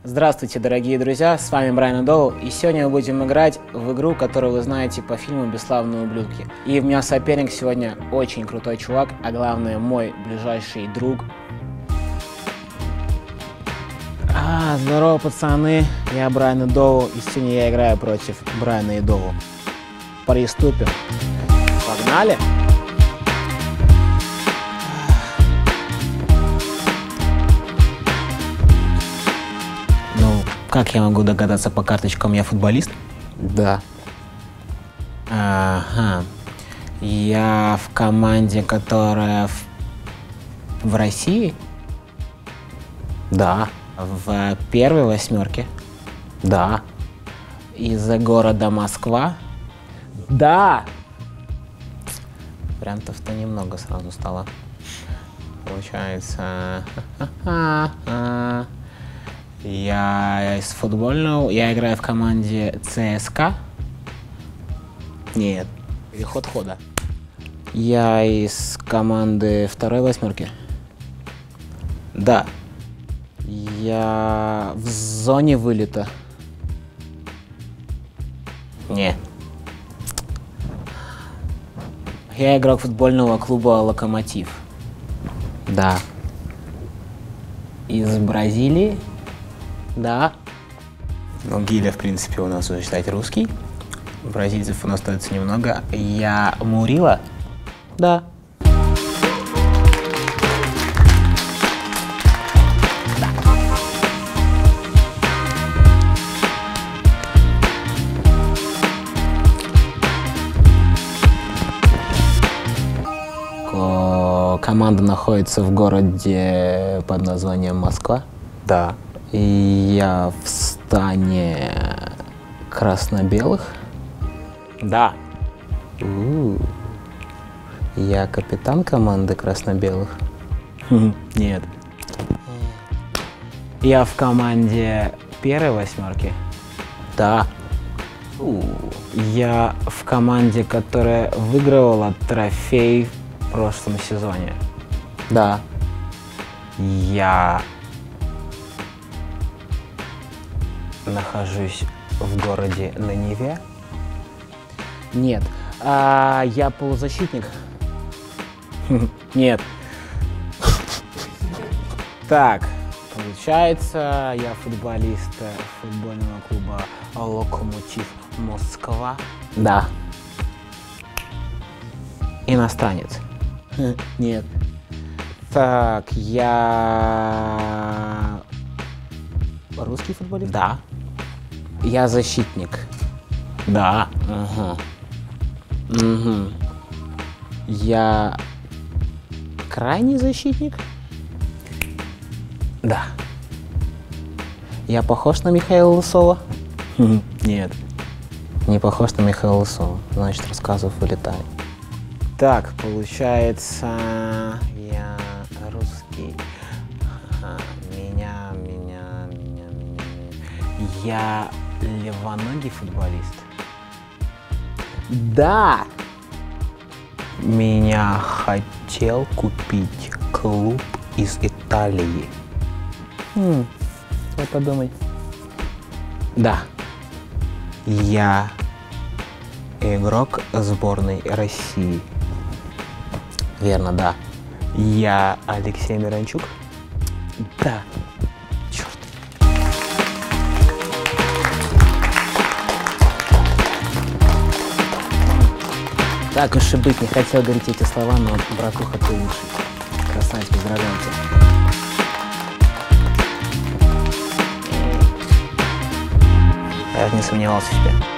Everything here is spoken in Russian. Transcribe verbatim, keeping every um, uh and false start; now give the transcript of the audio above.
Здравствуйте, дорогие друзья, с вами Брайан Доу, и сегодня мы будем играть в игру, которую вы знаете по фильму «Бесславные ублюдки». И у меня соперник сегодня очень крутой чувак, а главное мой ближайший друг. А, здорово, пацаны, я Брайан Доу, и сегодня я играю против Брайана Доу. Приступим. Погнали! Как я могу догадаться по карточкам, я футболист? Да. Ага. Я в команде, которая в, в России? Да. В первой восьмерке? Да. Из города Москва? Да. Вариантов-то немного сразу стало. Получается... Я из футбольного, я играю в команде ЦСКА. Нет, переход хода. Я из команды второй восьмерки. Да. Я в зоне вылета. Нет. Я игрок футбольного клуба «Локомотив». Да. Из Бразилии. Да. Ну, Гиля, в принципе, у нас уже, считать, русский. Бразильцев у нас остается немного. Я Мурила? Да. Да. Ко- Команда находится в городе под названием Москва? Да. И я в стане красно-белых? Да. У-у-у. Я капитан команды красно-белых? Нет. Я в команде первой восьмерки? Да. У-у-у. Я в команде, которая выигрывала трофей в прошлом сезоне? Да. Я нахожусь в городе на Неве? Нет. А, я полузащитник? Нет. Так, получается, я футболист футбольного клуба «Локомотив Москва». Да. Иностранец? Нет. Так, я русский футболист? Да. Я защитник? Да. Угу. Угу. Я крайний защитник? Да. Я похож на Михаила Лысова? Нет. Не похож на Михаила Лысова, значит, рассказов вылетает. Так, получается, я русский. Ага. Меня, меня, меня, меня, меня. Я левоногий футболист? Да! Меня хотел купить клуб из Италии. Хм, дай подумать. Да. Я игрок сборной России. Верно, да. Я Алексей Миранчук? Да. Черт. Так уж и быть, не хотел говорить эти слова, но, братуха, ты лучший. Красавец, поздравляю тебя. Я не сомневался в тебе.